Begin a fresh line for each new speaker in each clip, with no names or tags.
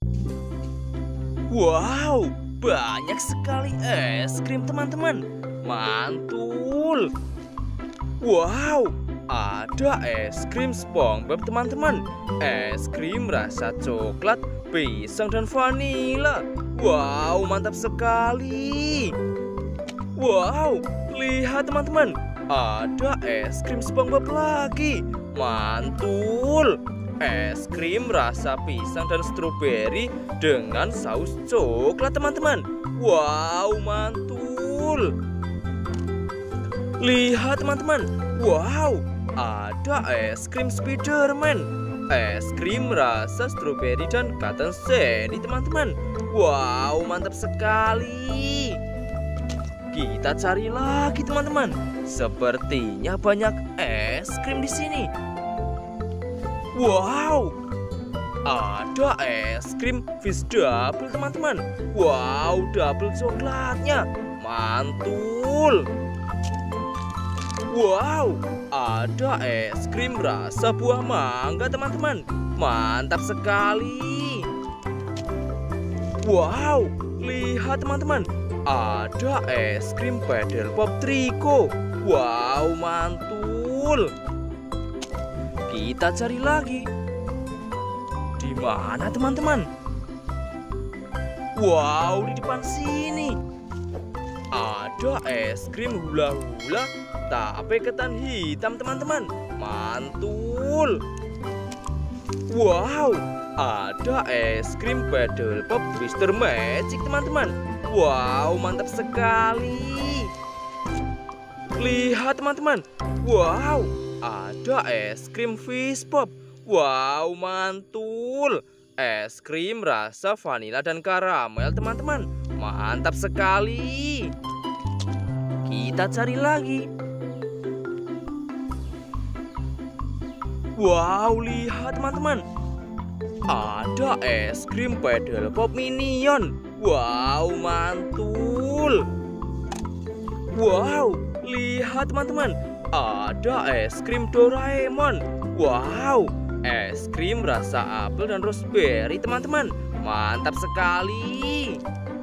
Wow, banyak sekali es krim teman-teman. Mantul. Wow, ada es krim SpongeBob teman-teman. Es krim rasa coklat, pisang dan vanila. Wow, mantap sekali. Wow, lihat teman-teman, ada es krim SpongeBob lagi. Mantul. Es krim rasa pisang dan stroberi dengan saus coklat teman-teman. Wow, mantul. Lihat teman-teman. Wow, ada es krim Spiderman. Es krim rasa stroberi dan cotton candy teman-teman. Wow, mantap sekali. Kita cari lagi teman-teman. Sepertinya banyak es krim di sini. Wow, ada es krim fish double teman-teman. Wow, double coklatnya. Mantul. Wow, ada es krim rasa buah mangga teman-teman. Mantap sekali. Wow, lihat teman-teman, ada es krim Paddle Pop Trico. Wow, mantul. Kita cari lagi. Di mana teman-teman? Wow, di depan sini. Ada es krim hula-hula tape ketan hitam teman-teman. Mantul. Wow, ada es krim Paddle Pop Twister Magic teman-teman. Wow, mantap sekali. Lihat teman-teman. Wow, ada es krim Fish Pop. Wow, mantul. Es krim rasa vanila dan karamel teman-teman. Mantap sekali. Kita cari lagi. Wow, lihat teman-teman, ada es krim Paddle Pop Minion. Wow, mantul. Wow, lihat teman-teman, ada es krim Doraemon. Wow, es krim rasa apel dan raspberry teman-teman. Mantap sekali.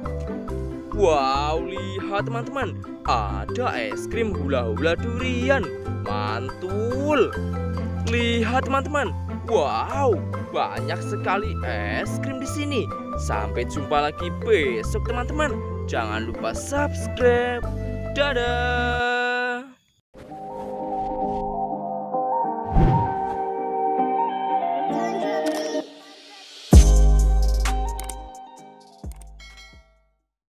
Wow, lihat teman-teman, ada es krim hula-hula durian. Mantul. Lihat teman-teman. Wow, banyak sekali es krim di sini. Sampai jumpa lagi besok teman-teman. Jangan lupa subscribe. Dadah.